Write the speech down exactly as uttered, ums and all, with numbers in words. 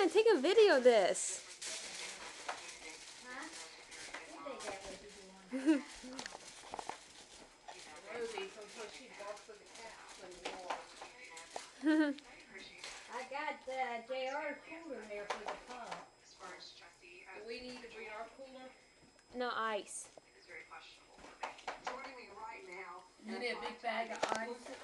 Grandam, take a video of this. Huh? What they got with you doing? Rosie, sometimes she walks with the cats when you walk. I got uh, J R's cooler there for the pump. Do we need to bring our cooler? No ice. You need a big bag of ice.